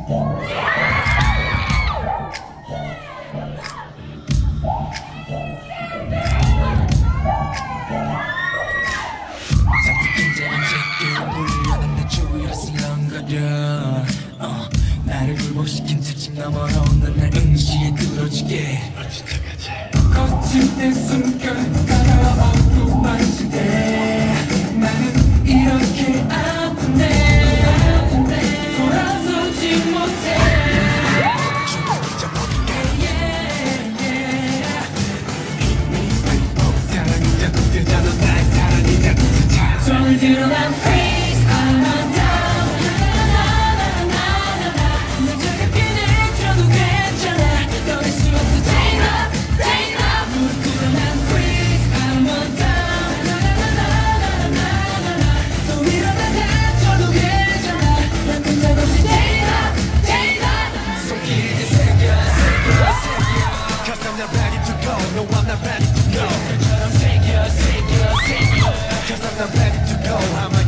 나를 굴복시킨 특징 너머로 넌날 응시에 끌어주게 거친 내 숨결 가라앉고 빠질 때 나는 이렇게 아픈데 돌아서지 못해 사랑이 자꾸 되잖아 날 사랑이 자꾸 되잖아 손을 들어 난 freeze I'm on down I'm ready to go. I'm